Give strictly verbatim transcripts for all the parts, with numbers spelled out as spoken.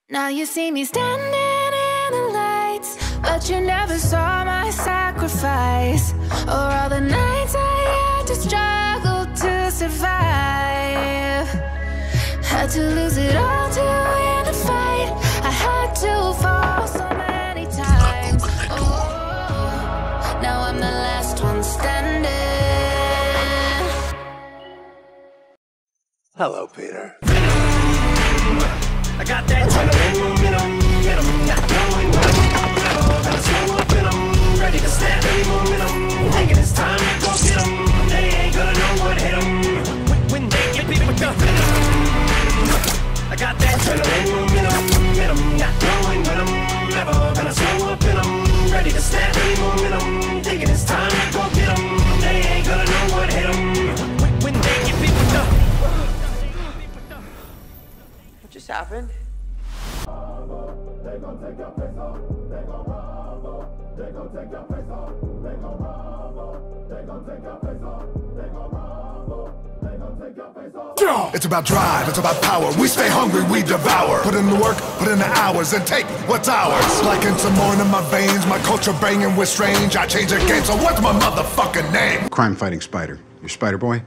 Now you see me standing in the lights, but you never saw my sacrifice, or all the nights I had to struggle to survive. Had to lose it all to win the fight. I had to fall so many times. Oh, now I'm the last one standing. Hello, Peter. I got that adrenaline, Venom, Venom, not knowing when I'm never gonna slow up and I'm ready to snap any momentum. Thinking it's time to go get 'em. They ain't gonna know what hit 'em when, when they get beat with the venom. I got that adrenaline, Venom, Venom, not knowing when I'm never gonna slow up and I'm ready to snap any momentum. Thinking it's time to go get 'em. They ain't gonna know what hit 'em when, when they get beat with the. What just happened? They gon' take your face off. They gon' rob. They gon' take your face off. They gon' rob. They gon' take your face off. They gon' rob. They gon' take your face off. It's about drive, it's about power. We stay hungry, we devour. Put in the work, put in the hours, and take what's ours. Like in some more in my veins, my culture banging with strange. I change the game, so what's my motherfucking name? Crime-fighting Spider. You're Spider-Boy?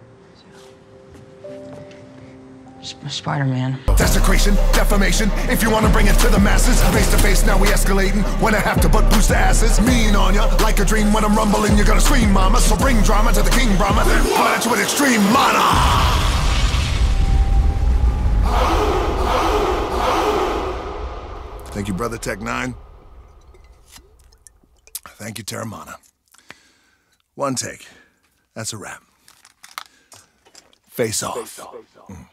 Spider-Man. Desecration, defamation, if you wanna bring it to the masses. Face to face, now we escalating. When I have to butt boost the asses. Mean on ya, like a dream. When I'm rumbling, you're gonna scream, mama. So bring drama to the King Brahma. Come at you with extreme mana. Thank you, Brother Tech nine. Thank you, Terramana. One take. That's a wrap. Face off. Face off. Mm.